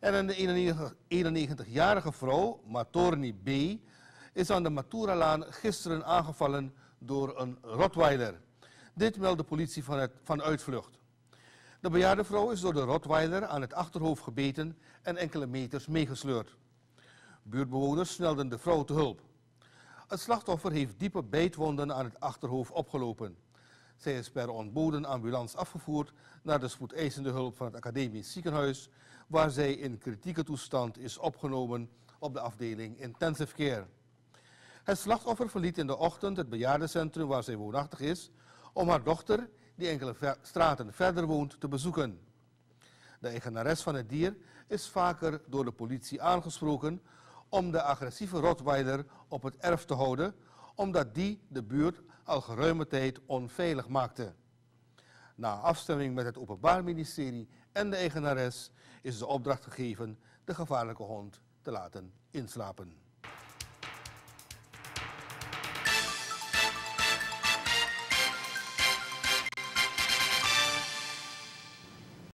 En een 91-jarige vrouw, Matorni B., is aan de Maturalaan gisteren aangevallen door een Rottweiler. Dit meldt de politie van Uitvlucht. De bejaarde vrouw is door de Rottweiler aan het achterhoofd gebeten en enkele meters meegesleurd. Buurtbewoners snelden de vrouw te hulp. Het slachtoffer heeft diepe bijtwonden aan het achterhoofd opgelopen. Zij is per ontboden ambulance afgevoerd naar de spoedeisende hulp van het academisch ziekenhuis, waar zij in kritieke toestand is opgenomen op de afdeling Intensive Care. Het slachtoffer verliet in de ochtend het bejaardencentrum waar zij woonachtig is, om haar dochter, die enkele straten verder woont, te bezoeken. De eigenares van het dier is vaker door de politie aangesproken om de agressieve Rottweiler op het erf te houden, omdat die de buurt al geruime tijd onveilig maakte. Na afstemming met het Openbaar Ministerie en de eigenares is de opdracht gegeven de gevaarlijke hond te laten inslapen.